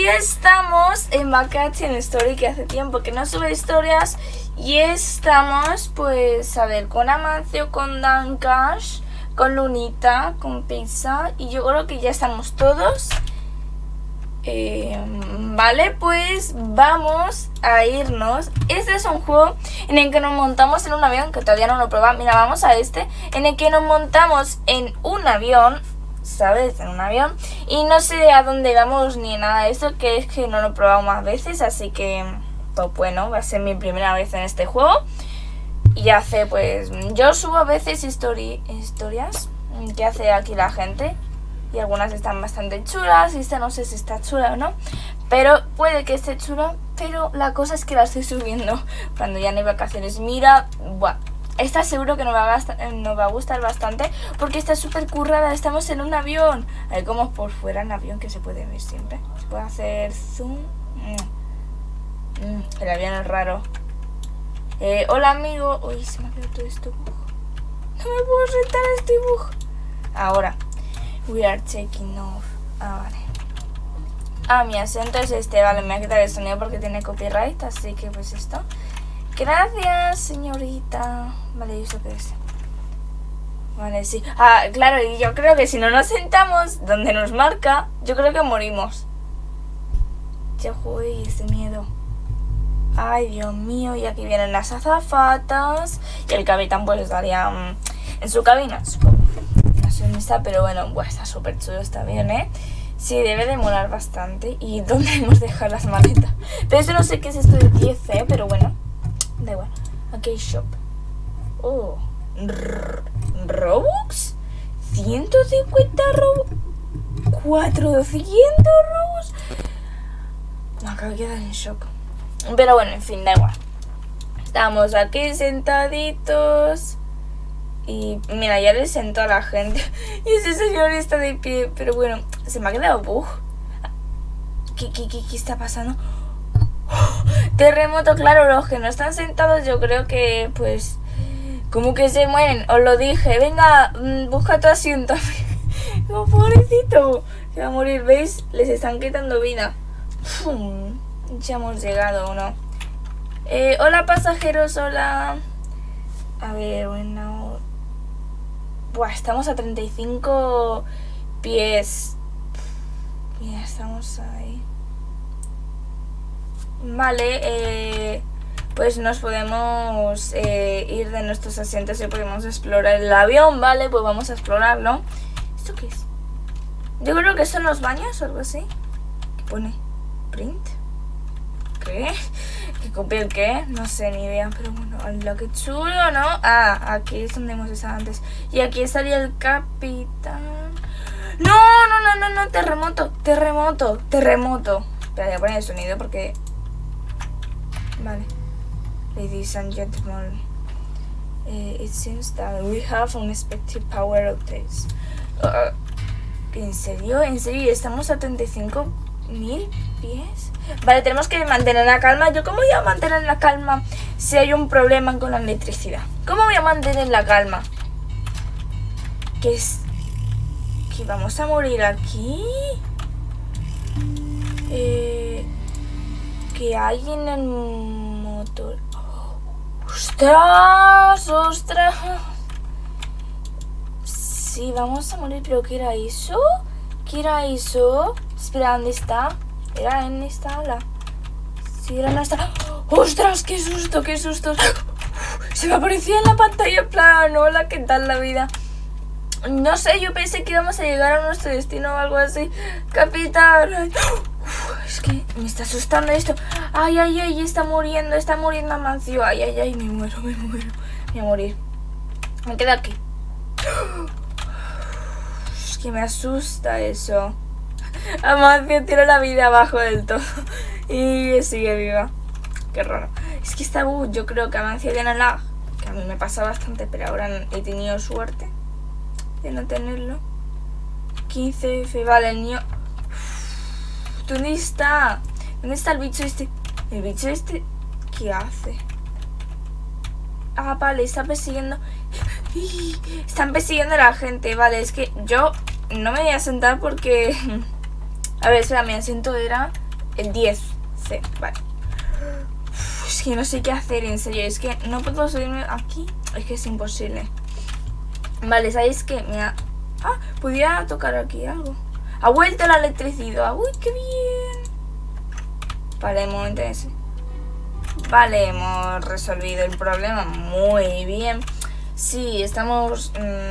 estamos en Vacation Story, que hace tiempo que no sube historias. Y estamos, pues, a ver, con Amancio, con Dancash, con Lunita, con Pizza. Y yo creo que ya estamos todos. Vale, pues vamos a irnos. Este es un juego en el que nos montamos en un avión, que todavía no lo he probado. Mira, vamos a este, en el que nos montamos en un avión, ¿sabes? En un avión. Y no sé a dónde vamos ni nada de esto, que es que no lo he probado más veces. Así que, pues bueno, va a ser mi primera vez en este juego. Y hace, pues, yo subo a veces historias que hace aquí la gente. Y algunas están bastante chulas. Y esta no sé si está chula o no, pero puede que esté chula. Pero la cosa es que la estoy subiendo cuando ya no hay vacaciones. Mira, buah, esta seguro que nos va a gustar bastante, porque está súper currada. Estamos en un avión. A ver cómo es por fuera en avión, que se puede ver siempre. Se puede hacer zoom. El avión es raro. Hola amigo. Uy, se me ha quedado todo esto. No me puedo sentar a este bug. Ahora. We are taking off. Vale. Mi acento es este. Vale, me voy a quitar el sonido porque tiene copyright. Así que pues esto. Gracias, señorita. Vale, ¿y eso qué es? Vale, sí. Claro, y yo creo que si no nos sentamos donde nos marca, yo creo que morimos. Ya jugué ese miedo. Ay, Dios mío. Y aquí vienen las azafatas. Y el capitán pues estaría en su cabina, supongo. No sé dónde está, pero bueno, está súper chulo, está bien, ¿eh? Sí, debe de molar bastante. ¿Y dónde hemos dejado las maletas? Pero eso no sé qué es esto de 10, pero bueno, da igual. Aquí hay shop. Oh, Robux, 150 Robux, 400 Robux. Me acabo de quedar en shock. Pero bueno, en fin, da igual. Estamos aquí sentaditos. Y mira, ya le sentó a la gente. Y ese señor está de pie. Pero bueno, se me ha quedado bug. ¿Qué está pasando? Terremoto, claro, los que no están sentados yo creo que pues como que se mueren. Os lo dije, venga, busca tu asiento. No, pobrecito, se va a morir, ¿veis? Les están quitando vida. Ya hemos llegado, ¿o no? Hola pasajeros, hola. A ver, bueno. Buah, estamos a 35 pies. Mira, estamos ahí. Vale, pues nos podemos ir de nuestros asientos y podemos explorar el avión. Vale, pues vamos a explorarlo. ¿Esto qué es? Yo creo que son los baños o algo así. ¿Qué pone? ¿Print? ¿Qué? ¿Qué copia el qué? No sé, ni idea. Pero bueno, lo que chulo, ¿no? Aquí es donde hemos estado antes. Y aquí estaría el capitán. ¡No! Terremoto. Espera, voy a poner el sonido porque... Vale. Ladies and gentlemen, it seems that we have unexpected power outages. ¿En serio? ¿Estamos a 35.000 pies? Vale, tenemos que mantener la calma. ¿Yo cómo voy a mantener la calma si hay un problema con la electricidad? ¿Cómo voy a mantener la calma? ¿Que vamos a morir aquí? ¿Que hay en el motor? ¡Ostras! Sí, vamos a morir, pero ¿qué era eso? Espera, ¿dónde está? Era en esta ala. Sí, era en esta. ¡Ostras! ¡Qué susto! Se me aparecía en la pantalla en plan, hola, ¿qué tal la vida? No sé, yo pensé que íbamos a llegar a nuestro destino o algo así. Capitán. Es que me está asustando esto. Ay, está muriendo Amancio. Ay, me muero. Voy a morir. Me quedo aquí. Es que me asusta eso. Amancio tira la vida abajo del todo y sigue viva. Qué raro. Es que esta yo creo que Amancio tiene lag, que a mí me pasa bastante, pero ahora he tenido suerte de no tenerlo. 15F, vale, el niño. ¿Dónde está? ¿Dónde está el bicho este? ¿El bicho este qué hace? Vale, está persiguiendo. Están persiguiendo a la gente. Vale, es que yo no me voy a sentar porque... A ver, espera, mi asiento era El 10. Sí, vale. Uf, es que no sé qué hacer, en serio. Es que no puedo subirme aquí. Es que es imposible. Vale, ¿sabéis qué? Mira. Ah, podía tocar aquí algo. Ha vuelto la electricidad. Uy, qué bien. Vale, un momento ese. Vale, hemos resolvido el problema. Muy bien. Sí, estamos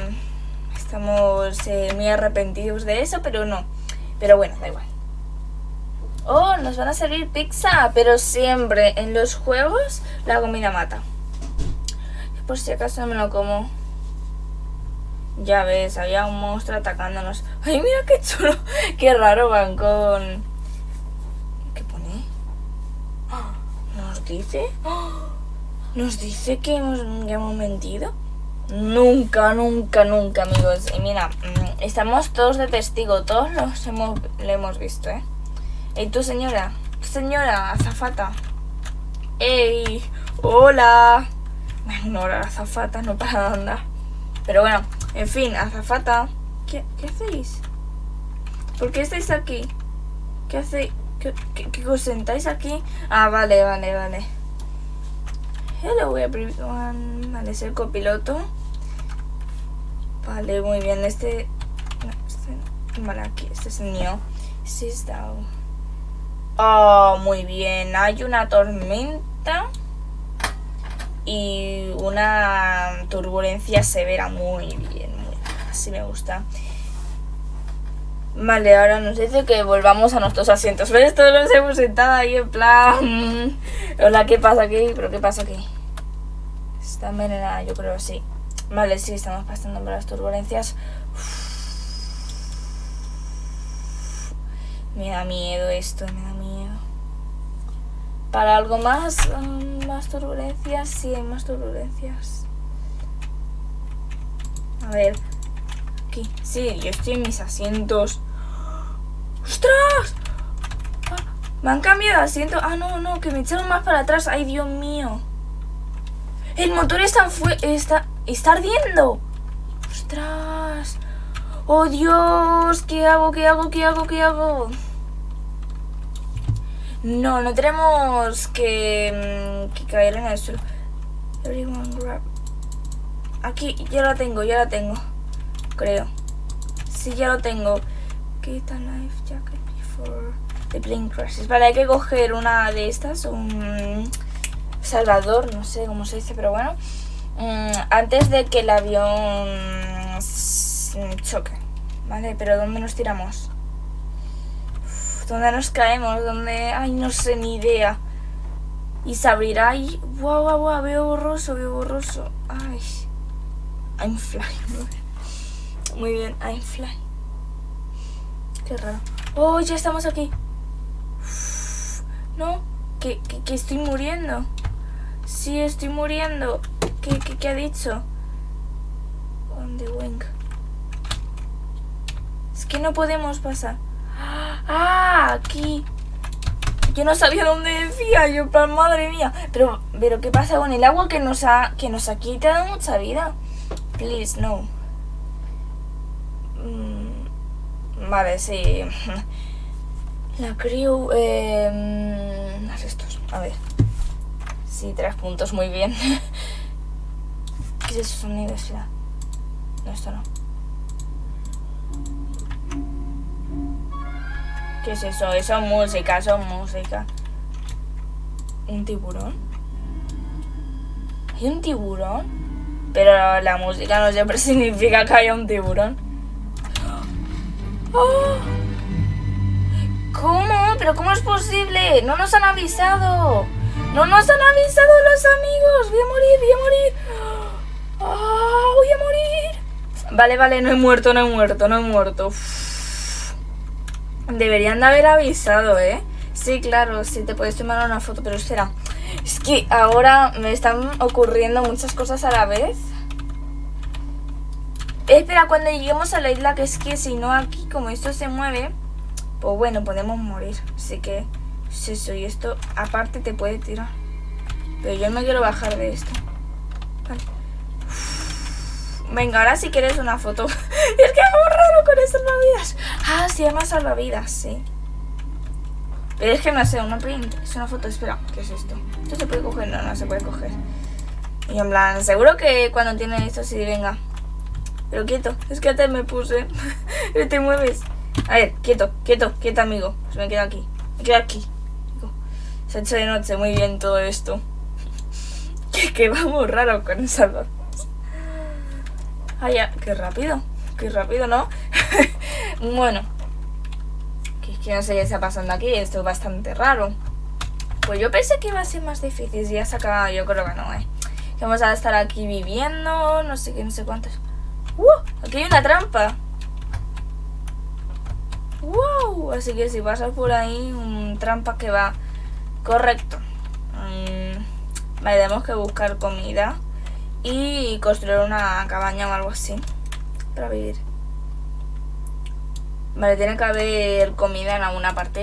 muy arrepentidos de eso, pero no. Pero bueno, da igual. Oh, nos van a servir pizza. Pero siempre en los juegos la comida mata. Por si acaso no me lo como. Ya ves, había un monstruo atacándonos. Ay, mira qué chulo. Qué raro van con... ¿Qué pone? ¿Nos dice? ¿Nos dice que hemos mentido? Nunca, nunca, nunca, amigos. Y mira, estamos todos de testigo. Todos le hemos visto, ¿eh? ¿Y tú, señora? Señora, azafata. ¡Ey! ¡Hola! Bueno, ahora la azafata no para de andar. Pero bueno, en fin, azafata. ¿Qué hacéis? ¿Por qué estáis aquí? ¿Qué hacéis? ¿Qué os sentáis aquí? Ah, vale. Hello everyone. Vale, es el copiloto. Vale, muy bien. Vale, aquí, este es el mío. Sit down. Oh, muy bien. Hay una tormenta y una turbulencia severa. Muy bien. Así me gusta. Vale, ahora nos dice que volvamos a nuestros asientos. ¿Ves? Todos los hemos sentado ahí en plan... Hola, ¿qué pasa aquí? ¿Pero qué pasa aquí? Está envenenada, yo creo, sí. Vale, sí, estamos pasando por las turbulencias. Me da miedo esto, me da miedo. ¿Para algo más? ¿Más turbulencias? Sí, hay más turbulencias. A ver. Aquí. Sí, yo estoy en mis asientos. ¡Ostras! Me han cambiado de asiento. Ah, no, que me echaron más para atrás. ¡Ay, Dios mío! El motor está ardiendo. ¡Ostras! ¡Oh, Dios! ¿Qué hago? No tenemos que caer en el suelo. Everyone grab. Aquí, ya la tengo. Creo. Sí, ya lo tengo. Get a life jacket before the plane crashes. Vale, hay que coger una de estas. Un salvador, no sé cómo se dice, pero bueno. Antes de que el avión choque. Vale, pero ¿dónde nos tiramos? ¿Dónde nos caemos? ¿Dónde? Ay, no sé, ni idea. Y se abrirá y... Guau, veo borroso. Ay. I'm flying. Muy bien, I'm flying. Qué raro. Oh, ya estamos aquí. No, que estoy muriendo. Sí, estoy muriendo. ¿Qué ha dicho? On the wing. Es que no podemos pasar. Ah, aquí. Yo no sabía dónde decía. Yo, plan, madre mía. Pero ¿qué pasa con el agua que nos ha quitado mucha vida? Please, no. Vale, sí. La crew. Estos. A ver. Sí, 3 puntos, muy bien. ¿Qué es eso? Universidad. No, esto no. ¿Qué es eso? Eso es música. ¿Un tiburón? ¿Hay un tiburón? Pero la música no siempre significa que haya un tiburón. ¡Oh! ¿Cómo? ¿Pero cómo es posible? No nos han avisado. No nos han avisado los amigos. Voy a morir. ¡Oh, voy a morir! Vale, no he muerto. Uf. Deberían de haber avisado, ¿eh? Sí, claro, sí, te puedes tomar una foto, pero espera. Es que ahora me están ocurriendo muchas cosas a la vez. Espera, cuando lleguemos a la isla, que es que si no aquí, como esto se mueve, pues bueno, podemos morir. Así que es eso, y esto aparte te puede tirar. Pero yo me quiero bajar de esto. Vale. Venga, ahora si quieres una foto. Es que hago raro con el salvavidas. Ah, se llama salvavidas, sí. Pero es que no sé, una print, es una foto, espera, ¿qué es esto? ¿Esto se puede coger? No, no se puede coger. Y en plan, seguro que cuando tiene esto sí, venga. Pero quieto, es que antes me puse. No te mueves. A ver, quieto, quieto, quieto, amigo. Pues me quedo aquí. Me quedo aquí. Se ha hecho de noche, muy bien todo esto. Que vamos raro con esas dos. Ay, ya, qué rápido, ¿no? Bueno, que es que no sé qué está pasando aquí, esto es bastante raro. Pues yo pensé que iba a ser más difícil, ya se acaba, yo creo que no, que vamos a estar aquí viviendo, no sé qué, no sé cuántos. Aquí hay una trampa. Wow, así que si pasas por ahí, un trampa que va correcto. Vale, tenemos que buscar comida y construir una cabaña o algo así para vivir. Vale, tiene que haber comida en alguna parte.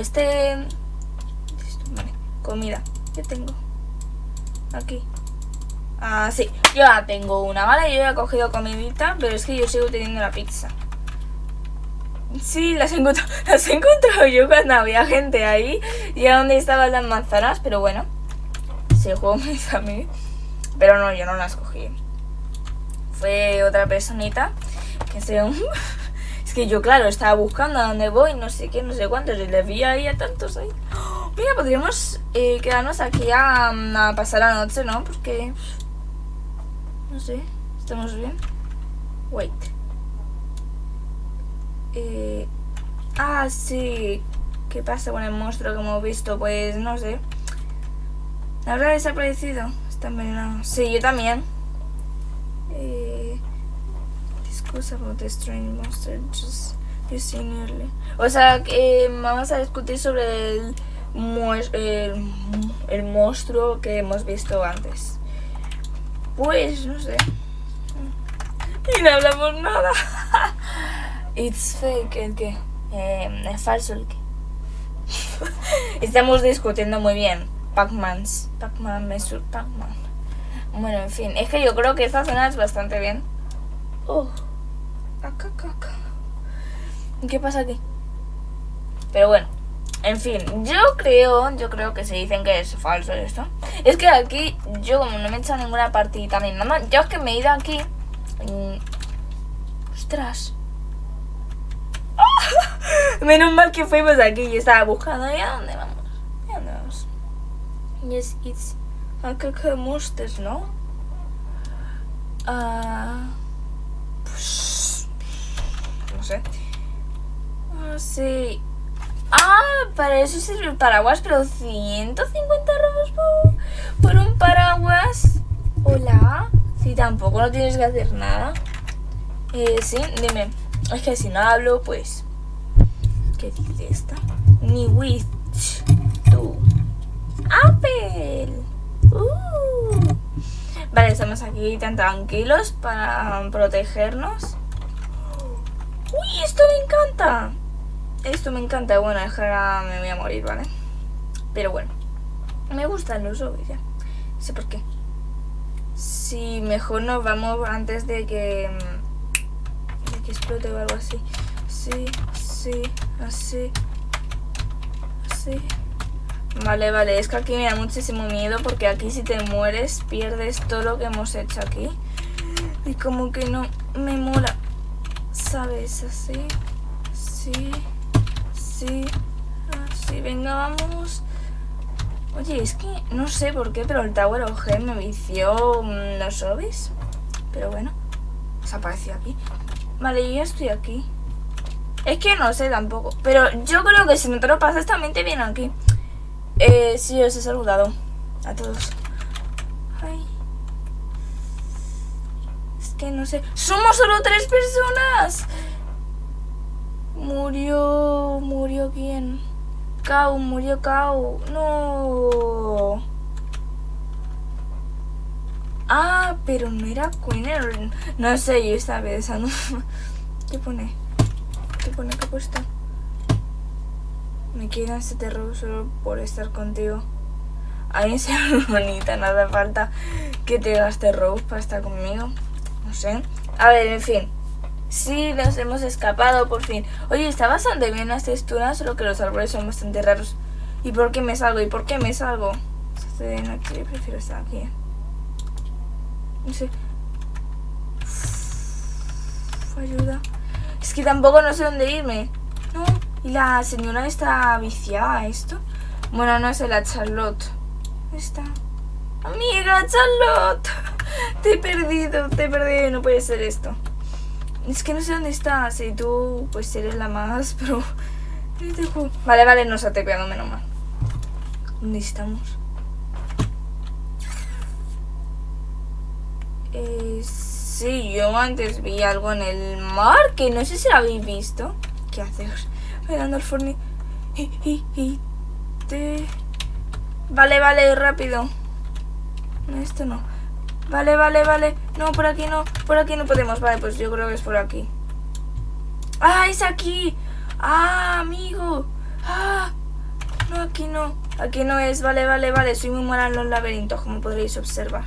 Vale, comida. ¿Qué tengo? Aquí. Ah, sí, yo ya tengo una, ¿vale? Yo ya he cogido comidita, pero es que yo sigo teniendo la pizza. Sí, las he encontrado yo cuando había gente ahí y a donde estaban las manzanas, pero bueno, si el juego me hizo a mí. Pero no, yo no las cogí. Fue otra personita que es que yo, claro, estaba buscando a dónde voy, no sé qué, no sé cuántos, y les vi ahí a tantos ahí. Mira, podríamos quedarnos aquí a pasar la noche, ¿no? Porque... no sé, ¿estamos bien? Wait. Sí. ¿Qué pasa con el monstruo que hemos visto? Pues no sé. ¿Habrá desaparecido? Está envenenado. Sí, yo también. Discuss about the strange monster just you seen earlier. O sea, que vamos a discutir sobre el monstruo que hemos visto antes. Pues, no sé. Y no hablamos nada. It's fake, ¿el qué? Es falso el qué. Estamos discutiendo muy bien. Pac-Man, Pac-Man. Bueno, en fin, es que yo creo que esta zona es bastante bien. Acá. ¿Qué pasa aquí? Pero bueno, en fin, yo creo que se dicen que es falso esto. Es que aquí, yo como no me he echado ninguna partidita ni nada, yo es que me he ido aquí. Ostras. Menos mal que fuimos aquí y estaba buscando. ¿Y a dónde vamos? Yes, it's a monsters, ¿no? Pues, no sé. Sí. Para eso sirve el paraguas, pero 150 robos por un paraguas. Hola. Si tampoco no tienes que hacer nada. Sí, dime. Es que si no hablo, pues... ¿qué dice esta? Ni witch. Tú. Apple. Vale, estamos aquí tan tranquilos para protegernos. Uy, esto me encanta. Bueno, es que ahora me voy a morir, ¿vale? Pero bueno, me gustan los zombies, ya. No sé por qué. Si mejor nos vamos antes de que explote o algo así. Sí, así. Vale, es que aquí me da muchísimo miedo porque aquí si te mueres pierdes todo lo que hemos hecho aquí. Y como que no me mola, ¿sabes? Así, así, venga, vamos. Oye, es que no sé por qué, pero el Tower of Hell me vició los zombies. Pero bueno, desapareció aquí. Vale, yo ya estoy aquí. Es que no sé tampoco, pero yo creo que si no te lo pasas también te viene aquí. Sí, os he saludado a todos. Ay. Es que no sé. ¡Somos solo 3 personas! ¿Murió quién? Murió Cao. No. Pero no era Queen. No sé, yo estaba pensando. ¿Qué pone? ¿Qué ha puesto? Me queda este terror solo por estar contigo. A mí se ve bonita, no hace falta que te gastes Rose para estar conmigo. No sé. A ver, en fin. Sí, nos hemos escapado por fin. Oye, está bastante bien las texturas, solo que los árboles son bastante raros. ¿Y por qué me salgo? ¿Y por qué me salgo? Estoy de noche, prefiero estar aquí. No sé. Ayuda. Es que tampoco no sé dónde irme. No. Y la señora está viciada a esto. Bueno, no sé, la Charlotte. ¿Dónde está? Amiga, Charlotte. Te he perdido, no puede ser esto. Es que no sé dónde estás. Y tú, pues eres la más, pero... Vale, vale, nos ha tepeado, menos mal. ¿Dónde estamos? Sí, yo antes vi algo en el mar, que no sé si lo habéis visto. ¿Qué haces? Mirando al forni. Vale, vale, rápido. No, esto no. Vale, vale, vale. No, por aquí no podemos. Vale, pues yo creo que es por aquí. ¡Ah, es aquí! ¡Ah, amigo! ¡Ah! No, aquí no. Aquí no es. Vale, vale, vale. Soy muy mala en los laberintos, como podréis observar.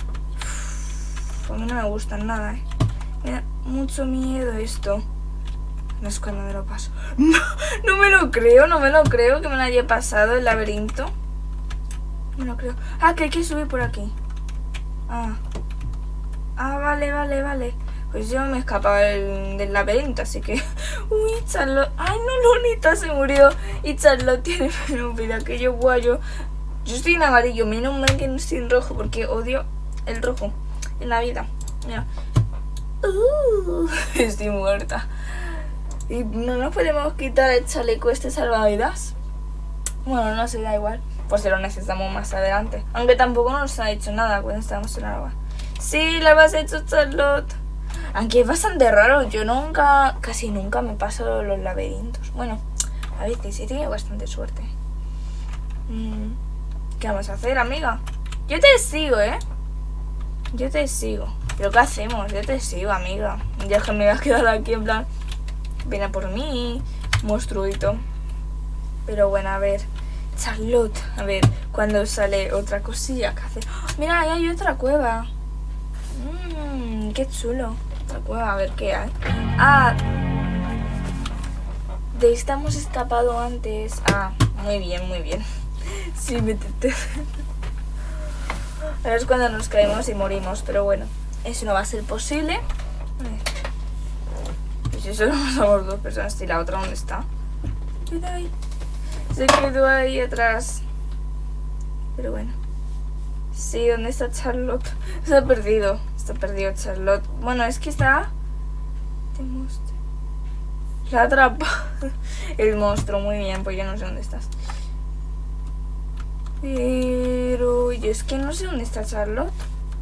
A mí no me gustan nada, ¿eh? Me da mucho miedo esto. No es cuando me lo paso. No, no me lo creo que me lo haya pasado el laberinto. No me lo creo. Ah, que hay que subir por aquí. Ah, vale, vale, vale. Pues yo me he escapado del laberinto, así que... Uy, Charlotte... Ay, no, Lonita se murió. Y Charlotte tiene menos vida que yo. Buah, yo estoy en amarillo. Menos mal que no estoy en rojo, porque odio el rojo en la vida. Mira. Estoy muerta. Y no nos podemos quitar el chaleco este salvavidas. Bueno, no sé, da igual. Pues si lo necesitamos más adelante. Aunque tampoco nos ha hecho nada cuando estábamos en el agua. Sí, lo has hecho, Charlotte. Aunque es bastante raro. Yo casi nunca me paso los laberintos. Bueno, a veces he tenido bastante suerte. ¿Qué vamos a hacer, amiga? Yo te sigo, ¿eh? Yo te sigo. ¿Pero qué hacemos? Yo te sigo, amiga. Ya es que me voy a quedar aquí en plan... Viene por mí, monstruito. Pero bueno, a ver... Charlotte, a ver, cuando sale otra cosilla que hace... ¡Oh! Mira, ahí hay otra cueva. Qué chulo. Otra cueva, a ver qué hay. Ah, de esta hemos escapado antes. Ah, muy bien, muy bien. Sí, métete. Ahora es cuando nos caemos y morimos, pero bueno, eso no va a ser posible. Pues si solo somos dos personas, ¿y la otra dónde está? Mira ahí. Se quedó ahí atrás. Pero bueno. Sí, ¿dónde está Charlotte? Se ha perdido. Está perdido Charlotte. Bueno, es que está... Este monstruo. La atrapa. El monstruo, muy bien, pues yo no sé dónde estás. Pero yo es que no sé dónde está Charlotte.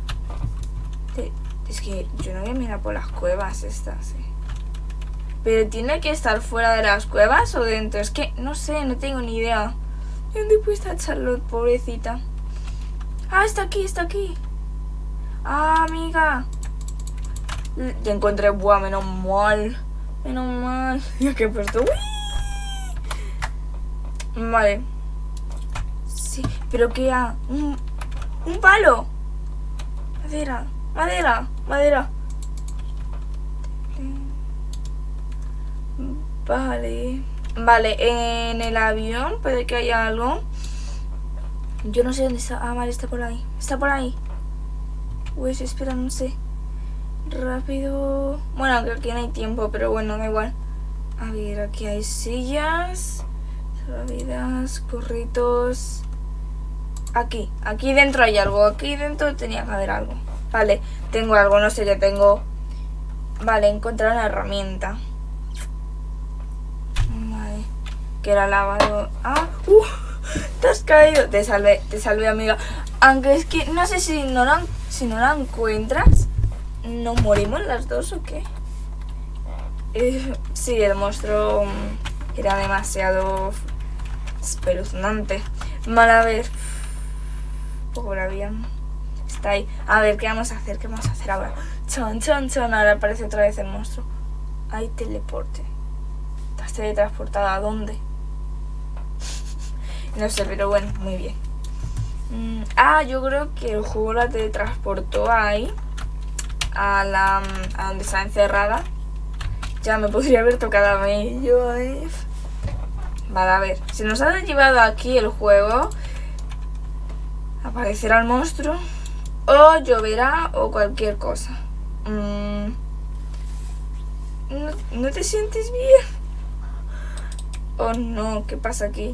Es que yo no voy a mirar por las cuevas estas, ¿eh? Pero tiene que estar fuera de las cuevas o dentro. Es que no sé, no tengo ni idea. ¿Dónde puede estar Charlotte, pobrecita? Ah, está aquí, está aquí. Ah, amiga. Te encontré, buah, menos mal. Menos mal. Ya que he puesto. ¡Uy! Vale. Sí, pero que ha... Un palo. Madera, madera, madera. Vale. Vale, en el avión puede que haya algo. Yo no sé dónde está. Ah, vale, está por ahí. Está por ahí. Uy, espera, no sé. Rápido. Bueno, creo que no hay tiempo, pero bueno, da igual. A ver, aquí hay sillas, salvavidas, corritos. Aquí dentro hay algo. Aquí dentro tenía que haber algo. Vale, tengo algo, no sé, ya tengo. Vale, encontrar una herramienta. Vale, que era lavado. Ah, te has caído. Te salvé, amiga. Aunque es que no sé si no la encuentras, ¿nos morimos las dos o qué? Sí, el monstruo era demasiado espeluznante. Vale, a ver. Pobre avión. Está ahí. A ver, ¿qué vamos a hacer? ¿Qué vamos a hacer ahora? Chon, chon, chon. Ahora aparece otra vez el monstruo. Hay teleporte. ¿Te has teletransportado a dónde? No sé, pero bueno, muy bien. Yo creo que el juego la teletransportó ahí. A donde está encerrada. Ya me podría haber tocado a mí. Vale, a ver. Si nos ha llevado aquí el juego, aparecerá el monstruo, o lloverá, o cualquier cosa. ¿No te sientes bien? Oh no, ¿qué pasa aquí?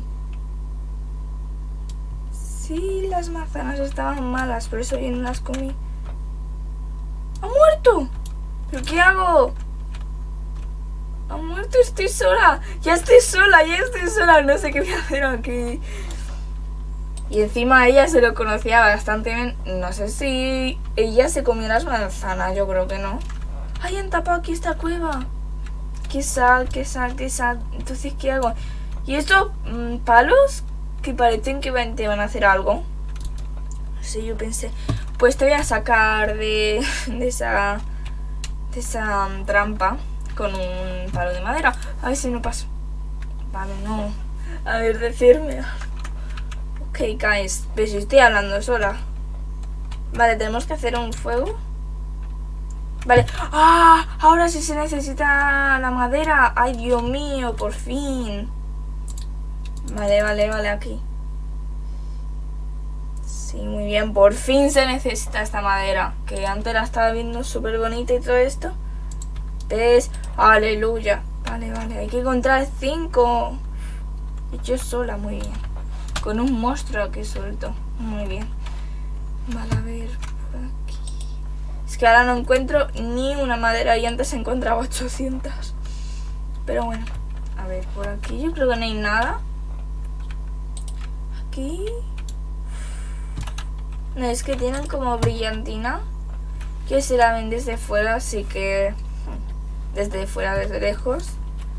Sí, las manzanas estaban malas, por eso yo no las comí. ¡Ha muerto! ¿Pero qué hago? ¡Ha muerto! ¡Estoy sola! ¡Ya estoy sola! ¡Ya estoy sola! No sé qué voy a hacer aquí. Y encima ella se lo conocía bastante bien. No sé si ella se comió las manzanas. Yo creo que no. ¡Ay, han tapado aquí esta cueva! ¡Qué sal, qué sal, qué sal! Entonces, ¿qué hago? ¿Y estos palos? Que parecen que te van a hacer algo. No sé, yo pensé, pues te voy a sacar de esa trampa con un palo de madera. A ver si no paso. Vale, no. A ver, decirme. Ok, guys, pero si estoy hablando sola. Vale, tenemos que hacer un fuego. Vale. ¡Ah! Ahora sí se necesita la madera. ¡Ay, Dios mío! Por fin. Vale, vale, vale, aquí. Sí, muy bien. Por fin se necesita esta madera. Que antes la estaba viendo súper bonita y todo esto. ¿Ves? Aleluya. Vale, vale. Hay que encontrar 5. Y yo sola, muy bien. Con un monstruo que suelto. Muy bien. Vale, a ver. Por aquí. Es que ahora no encuentro ni una madera. Y antes encontraba 800. Pero bueno. A ver, por aquí yo creo que no hay nada. Aquí. No, es que tienen como brillantina. Que se la ven desde fuera, así que... Desde fuera, desde lejos.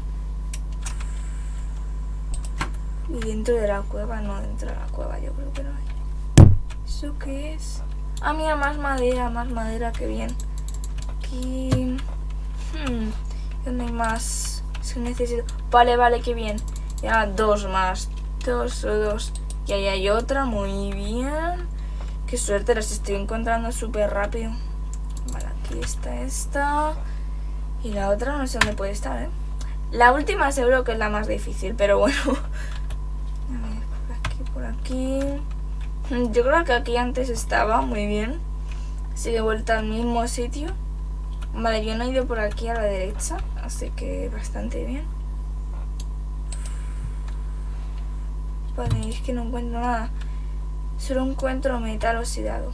Y dentro de la cueva, no dentro de la cueva, yo creo que no hay. ¿Eso qué es? Ah, mira, más madera, qué bien. Aquí... ¿Dónde hay más? Es que necesito... Vale, vale, qué bien. Ya, 2 más. 2. Y ahí hay otra, muy bien. Qué suerte, las estoy encontrando súper rápido. Vale, aquí está esta. Y la otra no sé dónde puede estar, ¿eh? La última seguro que es la más difícil, pero bueno. A ver, por aquí. Yo creo que aquí antes estaba, muy bien. Así que he vuelto al mismo sitio. Vale, yo no he ido por aquí a la derecha, así que bastante bien. Vale, es que no encuentro nada. Solo encuentro metal oxidado.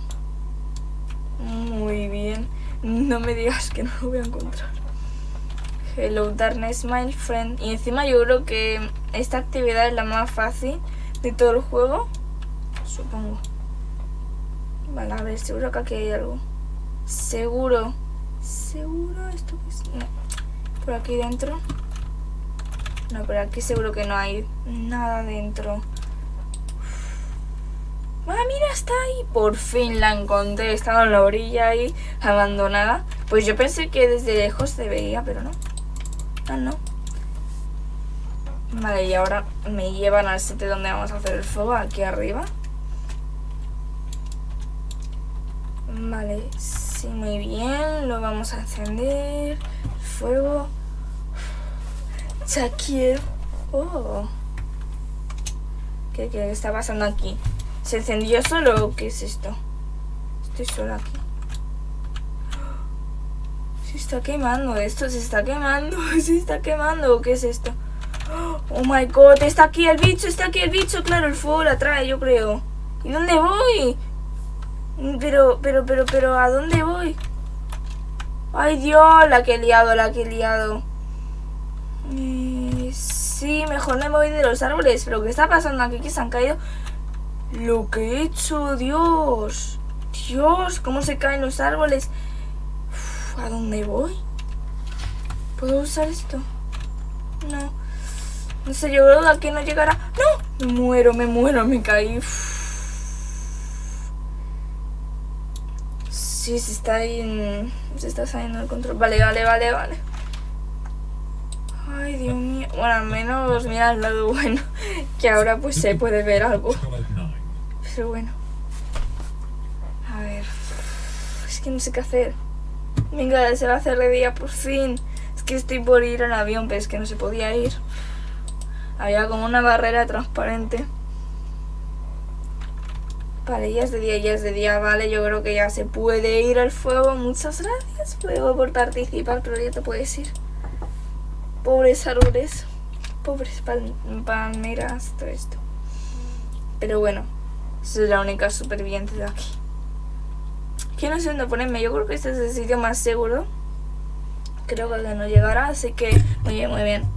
Muy bien. No me digas que no lo voy a encontrar. Hello darkness my friend. Y encima yo creo que esta actividad es la más fácil de todo el juego. Supongo. Vale, a ver, seguro que aquí hay algo. Seguro. ¿Seguro? ¿Esto qué es? No. ¿Por aquí dentro? No, pero aquí seguro que no hay nada dentro. ¡Ah, mira! Está ahí. Por fin la encontré. Estaba en la orilla ahí, abandonada. Pues yo pensé que desde lejos se veía, pero no. Ah, no. Vale, y ahora me llevan al sitio donde vamos a hacer el fuego, aquí arriba. Vale, sí, muy bien. Lo vamos a encender. El fuego. Ya quiero. Oh. ¿Qué está pasando aquí? ¿Se encendió solo o qué es esto? Estoy sola aquí. Se está quemando esto, se está quemando. Se está quemando. ¿Qué es esto? Oh my god, está aquí el bicho, claro, el fuego la trae, yo creo. ¿Y dónde voy? Pero, ¿a dónde voy? Ay, Dios, la que he liado. Sí, mejor me voy de los árboles. Pero ¿qué está pasando aquí? Que se han caído. Lo que he hecho, Dios. Dios, cómo se caen los árboles. Uf, ¿a dónde voy? ¿Puedo usar esto? No. No sé, yo creo que aquí no llegará. ¡No! Me muero, me caí. Sí, se está saliendo el control. Vale. Ay, Dios mío. Bueno, al menos mira el lado bueno. Que ahora pues se puede ver algo. Pero bueno. A ver. Es que no sé qué hacer. Venga, se va a hacer de día por fin. Es que estoy por ir al avión, pero es que no se podía ir. Había como una barrera transparente. Vale, ya es de día, vale, yo creo que ya se puede ir al fuego. Muchas gracias, fuego, por participar, pero ya te puedes ir. Pobres árboles, pobres palmeras, todo esto. Pero bueno, soy la única superviviente de aquí. Que no sé dónde ponerme, yo creo que este es el sitio más seguro. Creo que no llegará, así que muy bien, muy bien.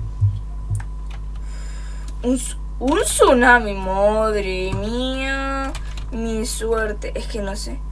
Un tsunami, madre mía. Mi suerte, es que no sé.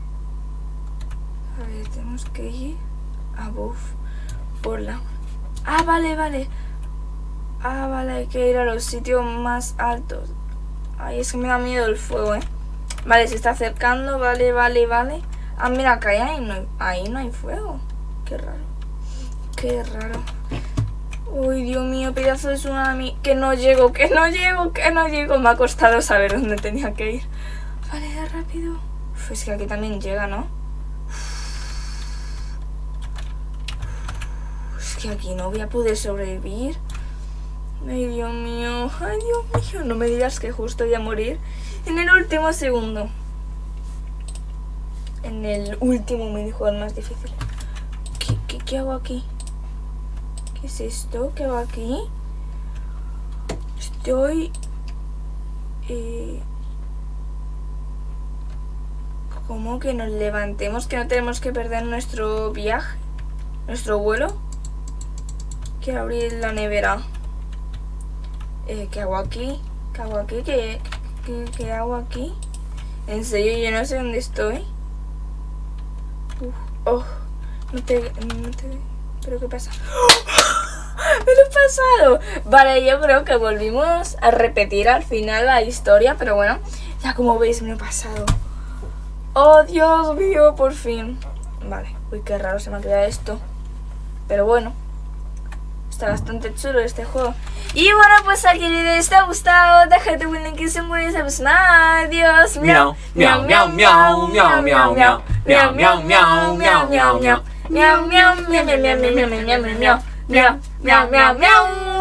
A ver, tenemos que ir a Buff por la... Ah, vale, vale. Ah, vale, hay que ir a los sitios más altos. Ay, es que me da miedo el fuego, Vale, se está acercando, vale, vale, vale. Ah, mira, acá ahí no hay fuego. Qué raro. Qué raro. Uy, Dios mío, pedazo de tsunami. Que no llego, que no llego, que no llego. Me ha costado saber dónde tenía que ir. Vale, rápido. Uf, es que aquí también llega, ¿no? Es que aquí no voy a poder sobrevivir. Ay, Dios mío. Ay, Dios mío. No me digas que justo voy a morir en el último segundo. En el último minijuego más difícil. ¿Qué hago aquí? ¿Qué es esto? ¿Qué hago aquí? Estoy... ¿Cómo que nos levantemos? ¿Que no tenemos que perder nuestro viaje? ¿Nuestro vuelo? Quiero abrir la nevera. ¿Qué hago aquí? ¿Qué hago aquí? ¿Qué hago aquí? En serio, yo no sé dónde estoy. Oh, no te... ¿Pero qué pasa? ¡Me lo he pasado! Vale, yo creo que volvimos a repetir al final la historia, pero bueno, ya como veis me lo he pasado. ¡Oh, Dios mío! Por fin. Vale. Uy, qué raro se me ha quedado esto. Pero bueno. Está bastante chulo este juego. Y bueno, pues aquí les ha gustado. Déjate un like y se muere. Adiós. Miau, miau, miau, miau, miau, miau, miau. Miau, miau, miau, miau, miau, miau. Miau, miau, miau, miau, miau, miau, miau, miau, miau. Miau, miau, miau, miau.